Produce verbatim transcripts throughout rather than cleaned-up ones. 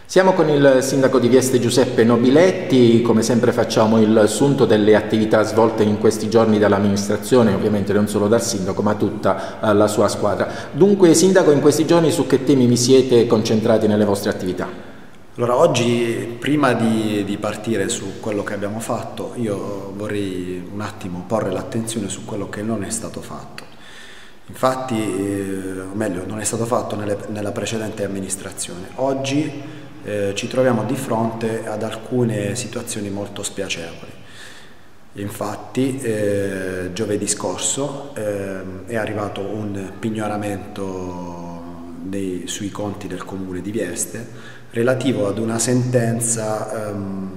Siamo con il sindaco di Vieste Giuseppe Nobiletti, come sempre facciamo il sunto delle attività svolte in questi giorni dall'amministrazione, ovviamente non solo dal sindaco ma tutta la sua squadra. Dunque sindaco, in questi giorni su che temi vi siete concentrati nelle vostre attività? Allora, oggi, prima di, di partire su quello che abbiamo fatto, io vorrei un attimo porre l'attenzione su quello che non è stato fatto. Infatti, eh, o meglio, non è stato fatto nelle, nella precedente amministrazione. Oggi eh, ci troviamo di fronte ad alcune situazioni molto spiacevoli. Infatti, eh, giovedì scorso eh, è arrivato un pignoramento dei, sui conti del comune di Vieste relativo ad una sentenza ehm,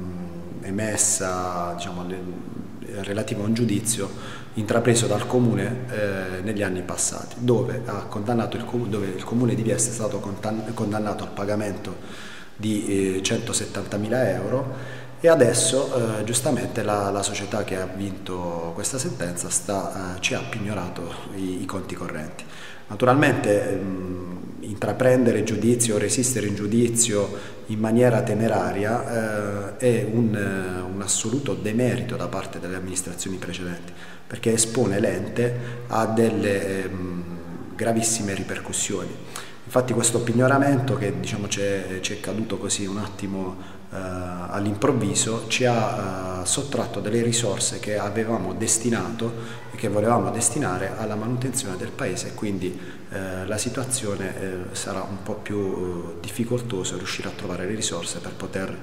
emessa, diciamo, relativa a un giudizio intrapreso dal comune eh, negli anni passati, dove, ha condannato il, dove il comune di Vieste è stato condannato al pagamento di eh, centosettantamila euro e adesso eh, giustamente la, la società che ha vinto questa sentenza sta, eh, ci ha pignorato i, i conti correnti. Naturalmente ehm, intraprendere giudizio o resistere in giudizio in maniera temeraria eh, è un, un assoluto demerito da parte delle amministrazioni precedenti, perché espone l'ente a delle ehm, gravissime ripercussioni. Infatti questo pignoramento, che diciamo ci è caduto così un attimo eh, all'improvviso, ci ha eh, sottratto delle risorse che avevamo destinato e che volevamo destinare alla manutenzione del paese, e quindi eh, la situazione eh, sarà un po' più eh, difficoltosa riuscire a trovare le risorse per poter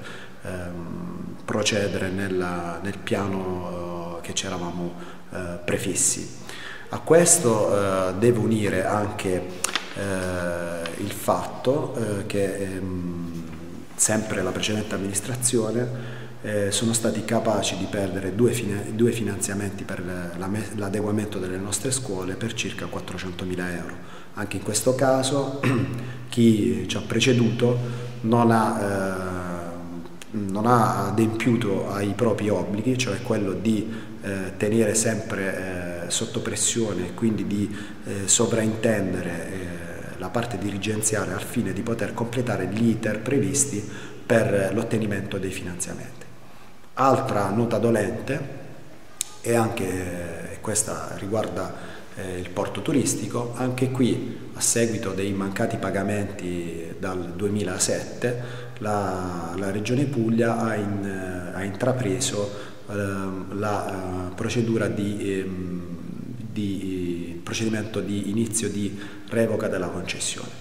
ehm, procedere nella, nel piano eh, che ci eravamo eh, prefissi. A questo eh, devo unire anche Eh, il fatto eh, che ehm, sempre la precedente amministrazione eh, sono stati capaci di perdere due, fina due finanziamenti per l'adeguamento delle nostre scuole per circa quattrocentomila euro. Anche in questo caso chi ci ha preceduto non ha, eh, non ha adempiuto ai propri obblighi, cioè quello di eh, tenere sempre eh, sotto pressione e quindi di eh, sovraintendere eh, la parte dirigenziale al fine di poter completare gli iter previsti per l'ottenimento dei finanziamenti. Altra nota dolente, e anche eh, questa riguarda eh, il porto turistico, anche qui a seguito dei mancati pagamenti dal duemilasette la, la Regione Puglia ha, in, ha intrapreso eh, la eh, procedura di, eh, di procedimento di inizio di revoca della concessione.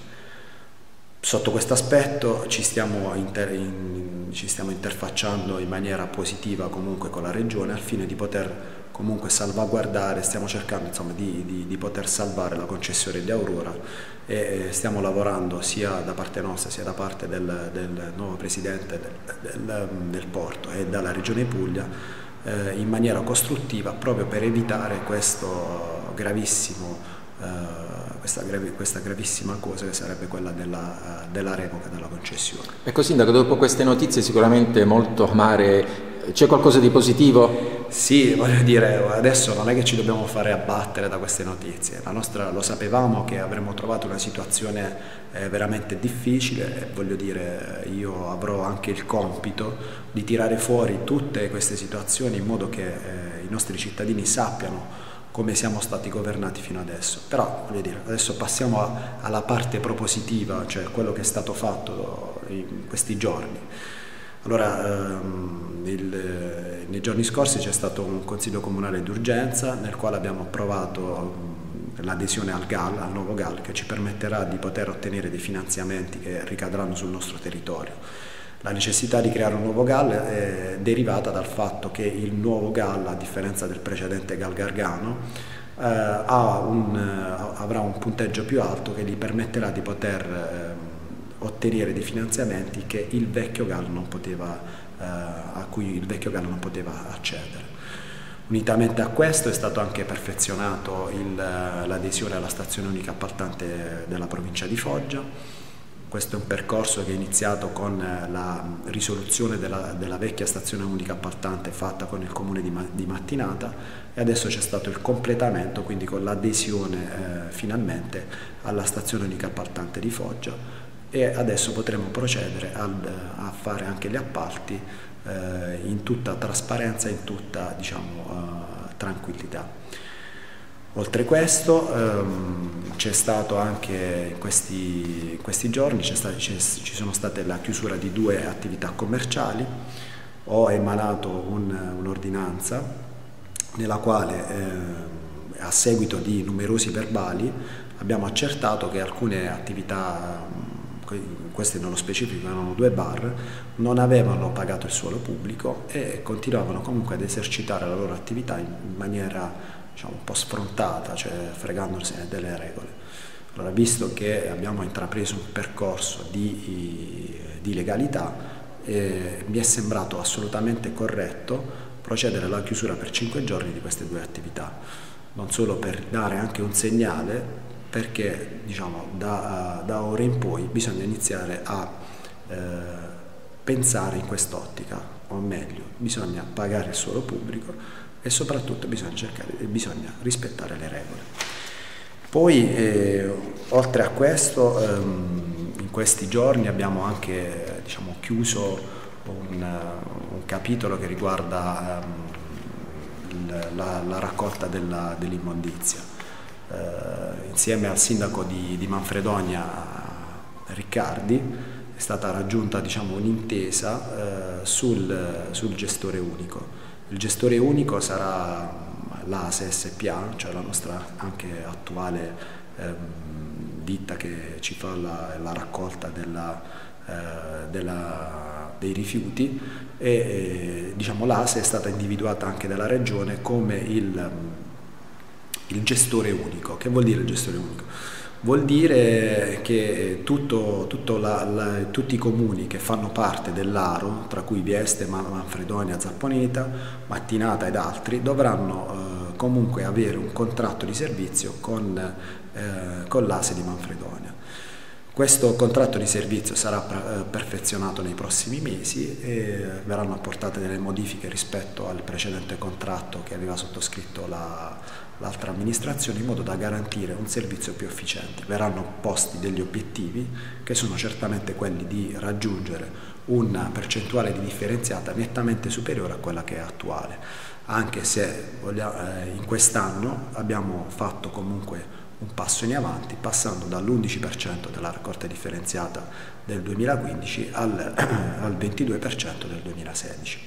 Sotto questo aspetto ci stiamo, inter, in, ci stiamo interfacciando in maniera positiva comunque con la Regione al fine di poter comunque salvaguardare, stiamo cercando insomma di, di, di poter salvare la concessione di Aurora e stiamo lavorando sia da parte nostra sia da parte del, del nuovo presidente del, del, del porto e dalla Regione Puglia eh, in maniera costruttiva proprio per evitare questo gravissimo Uh, questa, gravi, questa gravissima cosa che sarebbe quella della, uh, della revoca della concessione. Ecco sindaco, dopo queste notizie sicuramente molto amare, c'è qualcosa di positivo? Sì, voglio dire, adesso non è che ci dobbiamo fare abbattere da queste notizie, la nostra, lo sapevamo che avremmo trovato una situazione eh, veramente difficile e voglio dire, io avrò anche il compito di tirare fuori tutte queste situazioni in modo che eh, i nostri cittadini sappiano come siamo stati governati fino adesso. Però voglio dire, adesso passiamo a, alla parte propositiva, cioè quello che è stato fatto in questi giorni. Allora, ehm, il, nei giorni scorsi c'è stato un consiglio comunale d'urgenza nel quale abbiamo approvato l'adesione al G A L, al nuovo G A L, che ci permetterà di poter ottenere dei finanziamenti che ricadranno sul nostro territorio. La necessità di creare un nuovo G A L è derivata dal fatto che il nuovo G A L, a differenza del precedente G A L Gargano, eh, ha un, avrà un punteggio più alto che gli permetterà di poter eh, ottenere dei finanziamenti che il vecchio G A L non poteva, eh, a cui il vecchio G A L non poteva accedere. Unitamente a questo è stato anche perfezionato l'adesione alla stazione unica appaltante della provincia di Foggia. Questo è un percorso che è iniziato con la risoluzione della, della vecchia stazione unica appaltante fatta con il comune di, di Mattinata e adesso c'è stato il completamento, quindi con l'adesione eh, finalmente alla stazione unica appaltante di Foggia, e adesso potremo procedere al, a fare anche gli appalti eh, in tutta trasparenza, in tutta, diciamo, eh, tranquillità. Oltre questo ehm, c'è stato anche in questi, in questi giorni ci sono state la chiusura di due attività commerciali. Ho emanato un'ordinanza nella quale eh, a seguito di numerosi verbali abbiamo accertato che alcune attività, queste nello specifico erano due bar, non avevano pagato il suolo pubblico e continuavano comunque ad esercitare la loro attività in maniera, diciamo, un po' sfrontata, cioè fregandosi delle regole. Allora, visto che abbiamo intrapreso un percorso di, di legalità, eh, mi è sembrato assolutamente corretto procedere alla chiusura per cinque giorni di queste due attività, non solo per dare anche un segnale, perché, diciamo, da, da ora in poi bisogna iniziare a eh, pensare in quest'ottica, o meglio, bisogna pagare il suolo pubblico e soprattutto bisogna, cercare, bisogna rispettare le regole. Poi, eh, oltre a questo, ehm, in questi giorni abbiamo anche, diciamo, chiuso un, un capitolo che riguarda ehm, la, la raccolta dell'immondizia. Eh, insieme al sindaco di, di Manfredonia, Riccardi, è stata raggiunta, diciamo, un'intesa eh, sul, sul gestore unico. Il gestore unico sarà l'A S E S P A, cioè la nostra anche attuale ehm, ditta che ci fa la, la raccolta della, eh, della, dei rifiuti, e eh, diciamo, l'A S E è stata individuata anche dalla Regione come il, il gestore unico. Che vuol dire il gestore unico? Vuol dire che tutto, tutto la, la, tutti i comuni che fanno parte dell'Aro, tra cui Vieste, Manfredonia, Zapponeta, Mattinata ed altri, dovranno eh, comunque avere un contratto di servizio con, eh, con l'A S E di Manfredonia. Questo contratto di servizio sarà perfezionato nei prossimi mesi e verranno apportate delle modifiche rispetto al precedente contratto che aveva sottoscritto la, l'altra amministrazione, in modo da garantire un servizio più efficiente. Verranno posti degli obiettivi che sono certamente quelli di raggiungere una percentuale di differenziata nettamente superiore a quella che è attuale, anche se in quest'anno abbiamo fatto comunque un passo in avanti, passando dall'undici per cento della raccolta differenziata del duemilaquindici al, al ventidue per cento del duemilasedici.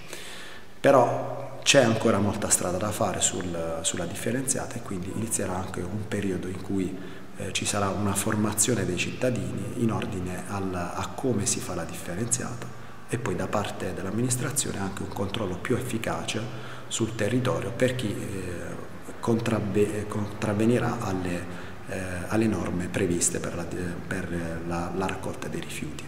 Però c'è ancora molta strada da fare sul, sulla differenziata, e quindi inizierà anche un periodo in cui eh, ci sarà una formazione dei cittadini in ordine al, a come si fa la differenziata, e poi da parte dell'amministrazione anche un controllo più efficace sul territorio per chi eh, Contravve, contravvenirà alle, eh, alle norme previste per, la, per la, la raccolta dei rifiuti.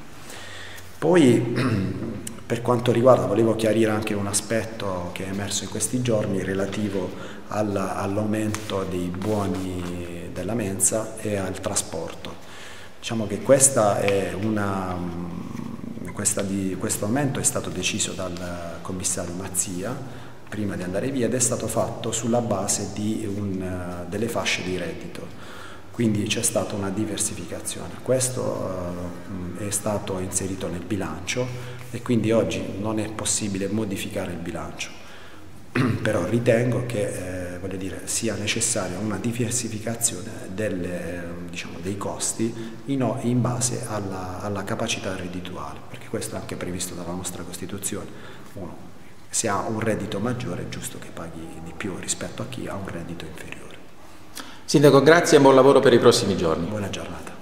Poi, per quanto riguarda, volevo chiarire anche un aspetto che è emerso in questi giorni relativo all'aumento dei buoni della mensa e al trasporto. Diciamo che questa è una, questa di, questo aumento è stato deciso dal commissario Mazzia prima di andare via, ed è stato fatto sulla base di un, delle fasce di reddito, quindi c'è stata una diversificazione. Questo uh, è stato inserito nel bilancio e quindi oggi non è possibile modificare il bilancio, però ritengo che eh, voglio dire, sia necessaria una diversificazione delle, diciamo, dei costi in, in base alla, alla capacità reddituale, perché questo è anche previsto dalla nostra Costituzione. Uno, se ha un reddito maggiore è giusto che paghi di più rispetto a chi ha un reddito inferiore. Sindaco, grazie e buon lavoro per i prossimi giorni. Buona giornata.